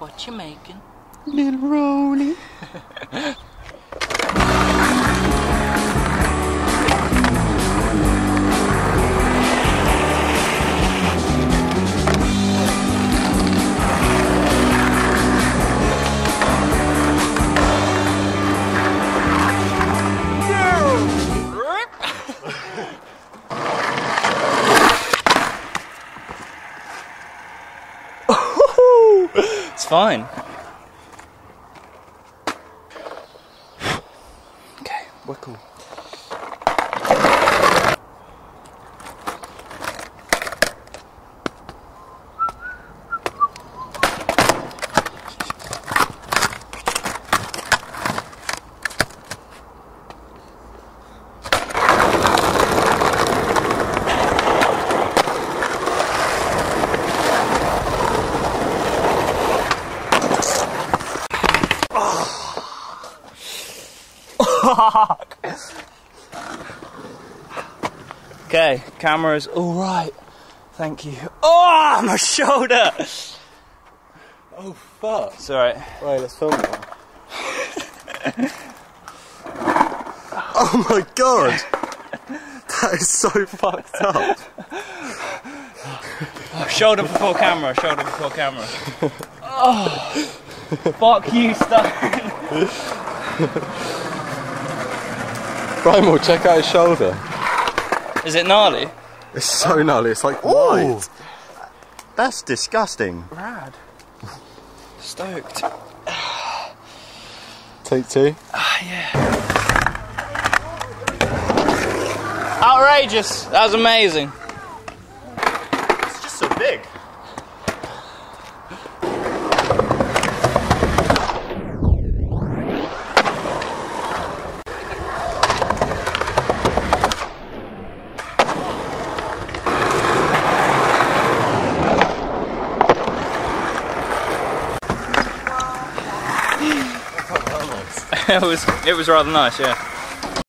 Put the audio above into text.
What you making? Little Rolly. It's fine. Okay, we're cool. Okay, camera's all right. Thank you. Oh, my shoulder! Oh fuck. It's alright. Wait, let's film it. Oh my god! That is so fucked up. Oh, shoulder before camera, shoulder before camera. Oh, fuck you, Stone. Primal, check out his shoulder. Is it gnarly? It's so gnarly, it's like white. That's disgusting. Rad. Stoked. Take two. Yeah. Outrageous. That was amazing. It's just so big. It was rather nice, yeah.